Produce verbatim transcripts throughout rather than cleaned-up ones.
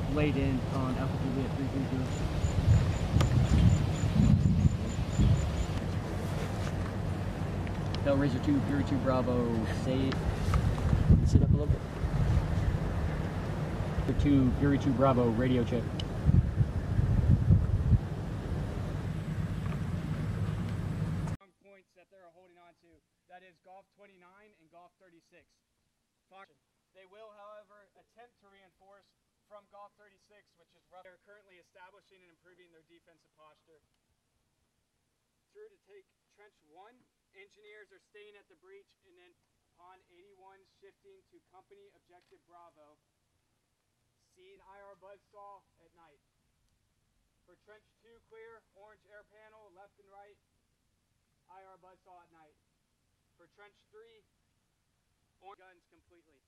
laid in on Alpha Juliet three three zero. Hellraiser two, Fury two Bravo, say it. Sit up a little bit. two, Fury two Bravo, radio check. Points that they're holding on to. That is Golf twenty-nine and Golf thirty-six. They will, however, attempt to reinforce from Golf thirty-six, which is rough. They're currently establishing and improving their defensive posture. Through to take Trench one, engineers are staying at the breach, and then upon eighty-one, shifting to Company Objective Bravo. See an I R buzzsaw at night. For Trench two, clear, orange air panel, left and right, I R buzzsaw at night. For Trench three, orange guns completely.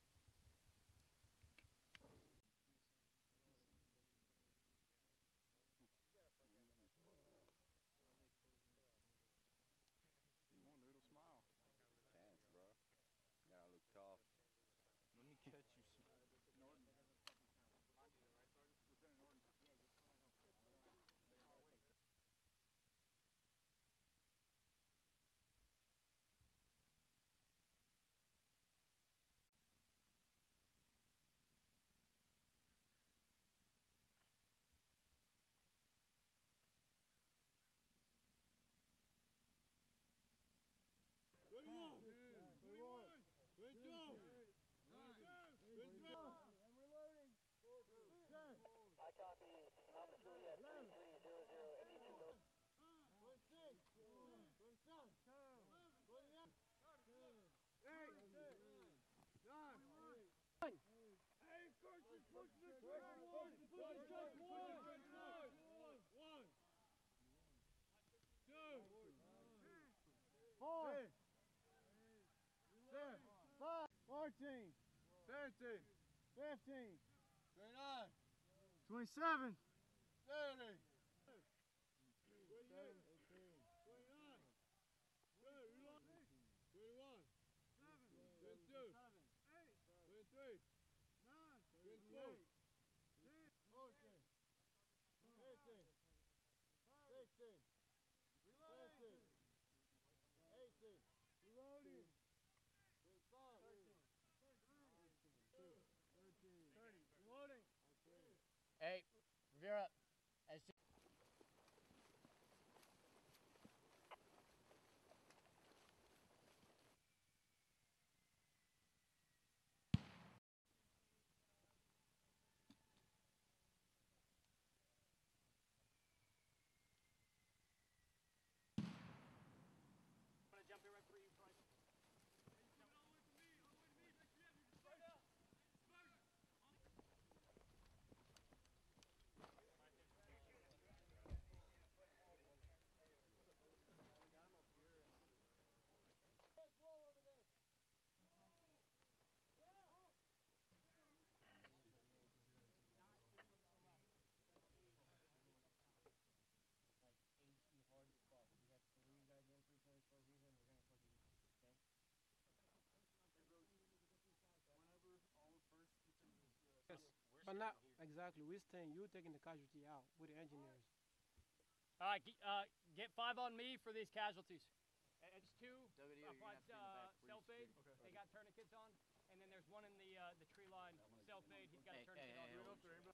fourteen, fifteen, fifteen, twenty-nine, twenty-seven, thirty, twenty-eight, eighteen, twenty-nine, twenty-one, twenty-two, twenty-three, twenty-four, fourteen, fifteen, sixteen, seventeen, eighteen, reloading. Hey, rear up. As But not exactly. We're staying. You taking the casualty out with the engineers. All right, uh, get five on me for these casualties. It's two applied uh, self-aid. Okay. They got tourniquets on, and then there's one in the uh, the tree line self-aid. He's got hey, a tourniquet hey, on. Hey, hey,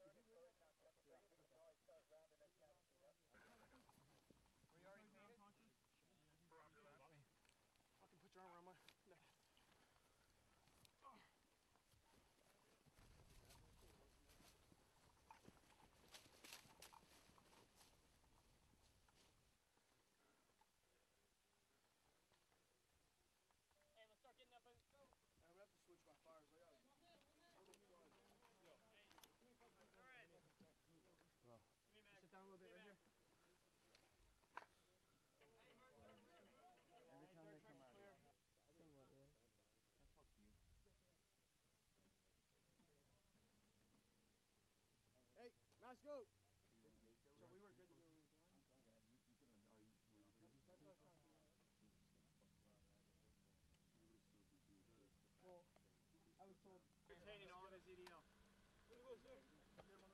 Were you already painted? Fucking put your arm around my neck. Sit down a little bit right here. Every time they come out here. So what, man? Fuck you. Hey, nice go. So we were good to go. Well, I was told. Retaining all of his E D L.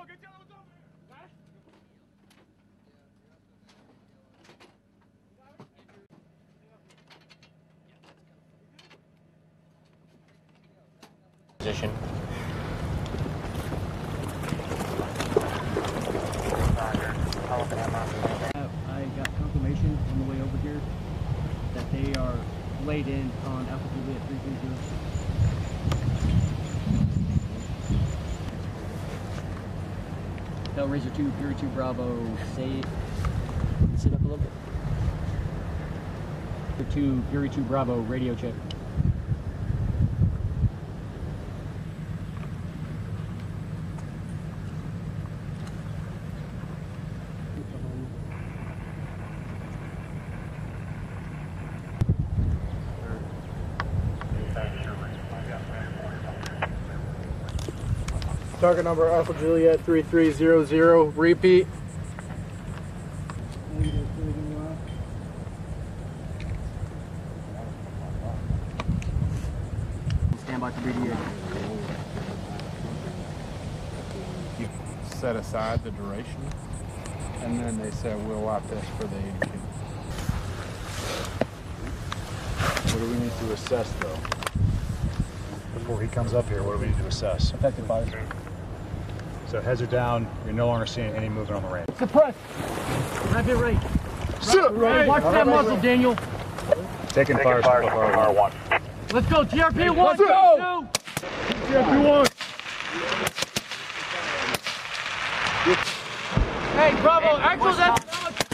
get the other ones over here. Got it? Position. I got confirmation on the way over here that they are laid in on Alpha Juliet three three zero. Hellraiser two, Fury two Bravo, say, sit up a little bit. Fury two, Fury two Bravo, radio check. Target number Alpha Juliet three three zero zero, repeat. Stand by for B D A. You set aside the duration, and then they said we'll wipe this for the A D Q. What do we need to assess, though? Before he comes up here, what do we need to assess? Effective fire. So heads are down. You're no longer seeing any movement on the range. Suppress! Have it right. Right. Watch that muzzle, Daniel. Taking fire for R one. Let's go, T R P one, Let's go! two. T R P one. Hey, Bravo, actual, that's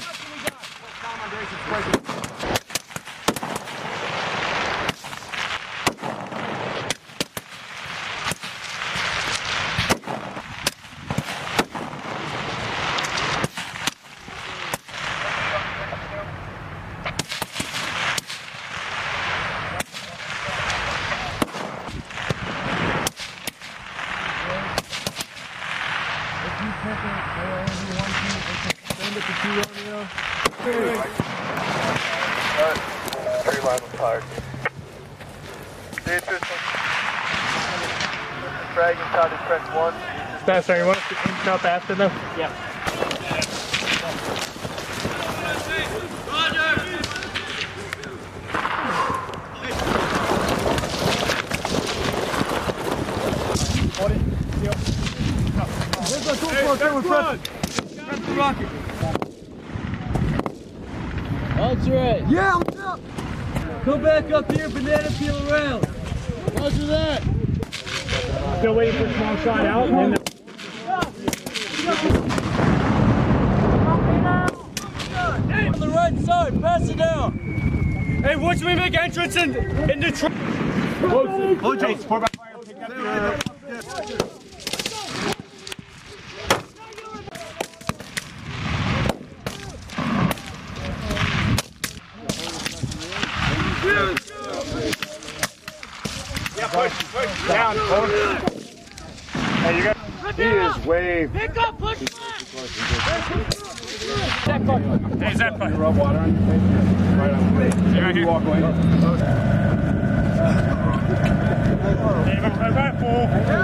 Very live apart. Frag inside is press one. Pastor, you want us to inch up after them? Yeah. That's right. Yeah, what's up? Come back up here, banana peel around. Roger that. Still waiting for a small shot out. And then Hey, on the right side, pass it down. hey, once we make entrance in, in the truck. Oh, James, pour back fire. Pick up your... Yeah, push, push down. Hey, you got... He is way... Pick up, push back. Hey, is that fine? Rub water on your face. Right on the face. Right here. Walk away. Hey, back, back, full.